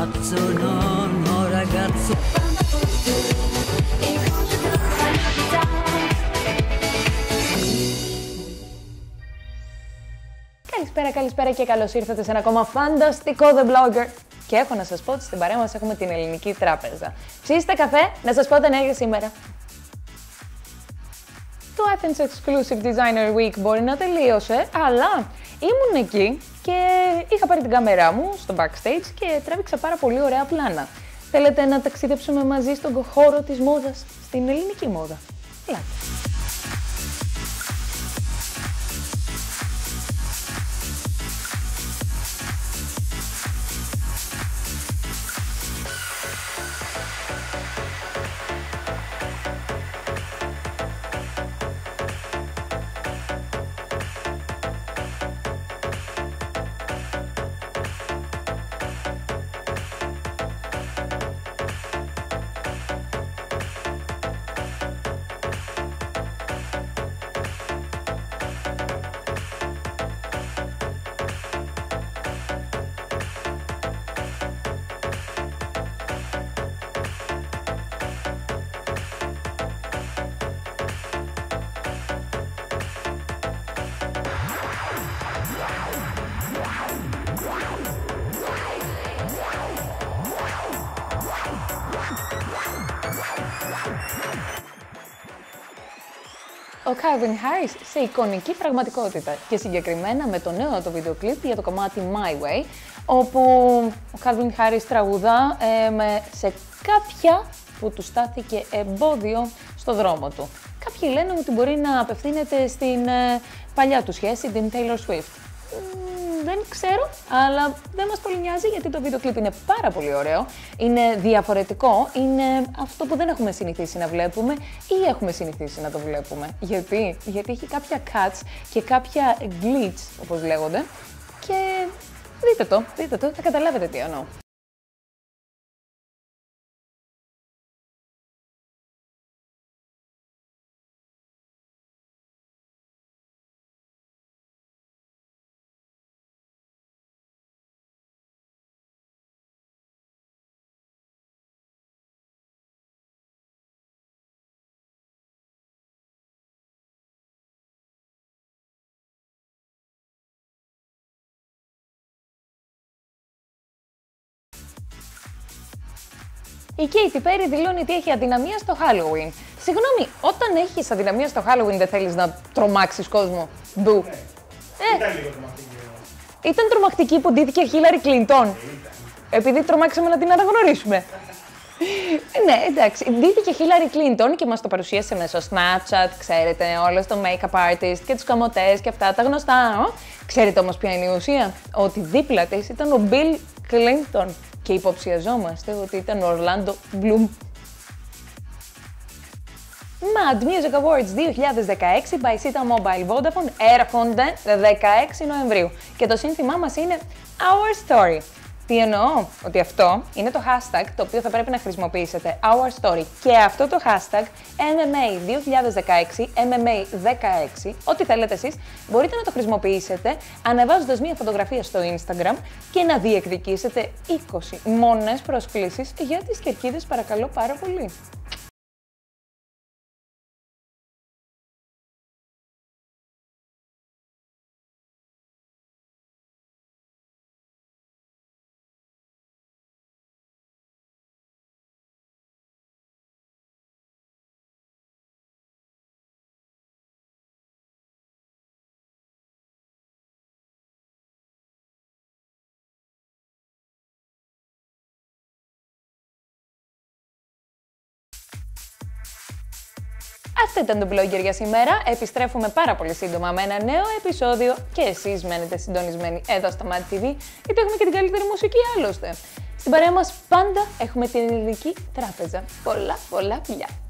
ragazzo, no ragazzo. Καλησπέρα και καλώς ήρθατε σε ένα ακόμα φανταστικό The Blogger. Και έχω να σας πω ότι στην παρέα μας έχουμε την Ελληνική Τράπεζα. Ψήστε καφέ, να σας πω τα νέα για σήμερα. Το Athens Exclusive Designer Week μπορεί να τελείωσε, αλλά ήμουν εκεί και είχα πάρει την κάμερά μου στο backstage και τράβηξα πάρα πολύ ωραία πλάνα. Θέλετε να ταξιδέψουμε μαζί στον χώρο της μόδας, στην ελληνική μόδα? Ελάτε. Ο Calvin Harris σε εικονική πραγματικότητα και συγκεκριμένα με το νέο του βίντεο κλιπ για το κομμάτι My Way, όπου ο Calvin Harris τραγουδά σε κάποια που του στάθηκε εμπόδιο στο δρόμο του. Κάποιοι λένε ότι μπορεί να απευθύνεται στην παλιά του σχέση, την Taylor Swift. Δεν ξέρω, αλλά δεν μας πολύ νοιάζει γιατί το βίντεο κλιπ είναι πάρα πολύ ωραίο, είναι διαφορετικό, είναι αυτό που δεν έχουμε συνηθίσει να βλέπουμε ή έχουμε συνηθίσει να το βλέπουμε. Γιατί έχει κάποια cuts και κάποια glitch, όπως λέγονται, και δείτε το, θα καταλάβετε τι εννοώ. Η Katy Perry δηλώνει ότι έχει αδυναμία στο Halloween. Συγγνώμη, όταν έχεις αδυναμία στο Halloween δεν θέλεις να τρομάξεις κόσμο? Μπου. Ήταν λίγο τρομακτική. Ήταν τρομακτική που ντύθηκε Hillary Clinton. Επειδή τρομάξαμε να την αναγνωρίσουμε. Ναι, εντάξει. Ντύθηκε Hillary Clinton και μας το παρουσίασε μέσω Snapchat, ξέρετε, όλο το make-up artist και τους καμωτές και αυτά τα γνωστά. Ξέρετε όμως ποια είναι η ουσία? Ότι δίπλα της ήταν ο Bill Clinton. Και υποψιαζόμαστε ότι ήταν ο Orlando Bloom. Mad Music Awards 2016 by Sita Mobile Vodafone έρχονται 16 Νοεμβρίου και το σύνθημά μας είναι Our Story. Τι εννοώ? Ότι αυτό είναι το hashtag το οποίο θα πρέπει να χρησιμοποιήσετε, Our Story. Και αυτό το hashtag MMA 2016, MMA16, ό,τι θέλετε εσείς, μπορείτε να το χρησιμοποιήσετε ανεβάζοντας μία φωτογραφία στο Instagram και να διεκδικήσετε 20 μόνες προσκλήσεις για τις κερκίδες, παρακαλώ πάρα πολύ. Αυτό ήταν το Blogger για σήμερα. Επιστρέφουμε πάρα πολύ σύντομα με ένα νέο επεισόδιο και εσείς μένετε συντονισμένοι εδώ στο Mad TV, γιατί έχουμε και την καλύτερη μουσική άλλωστε. Στην παρέα μας πάντα έχουμε την Ελληνική Τράπεζα. Πολλά φιλιά!